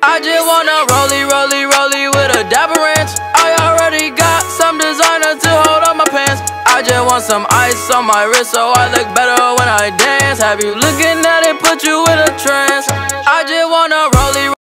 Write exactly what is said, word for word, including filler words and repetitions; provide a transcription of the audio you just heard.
I just wanna rollie, rollie, rollie with a dapper ranch. I already got some designer to hold on my pants. I just want some ice on my wrist so I look better when I dance. Have you looking at it, put you in a trance. I just wanna rollie